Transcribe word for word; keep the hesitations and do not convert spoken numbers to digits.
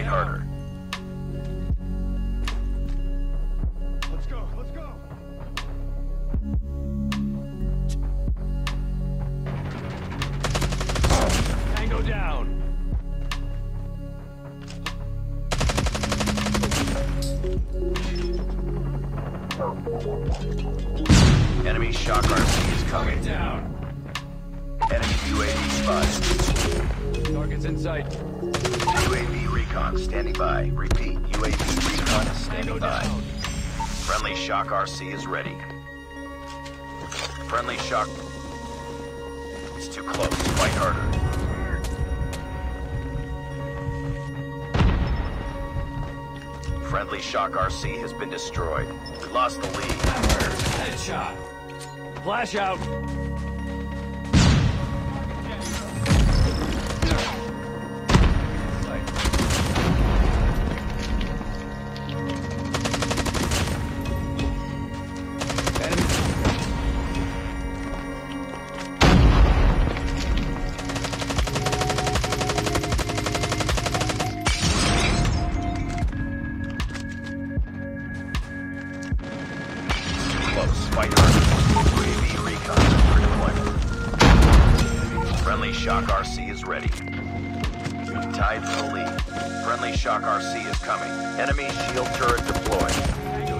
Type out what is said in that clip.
fight harder. Let's go, let's go. Tango down. Enemy shock R C is coming. Down. Enemy U A V spotted. Target's in sight. U A V recon standing by. Repeat, U A V recon is standing by. Friendly shock R C is ready. Friendly shock... It's too close. Fight harder. Friendly shock R C has been destroyed. We lost the lead. Headshot. Flash out. Close. Fight harder. U A V recon for deployment. Friendly shock R C is ready. Tied for the lead. Friendly shock R C is coming. Enemy shield turret deployed.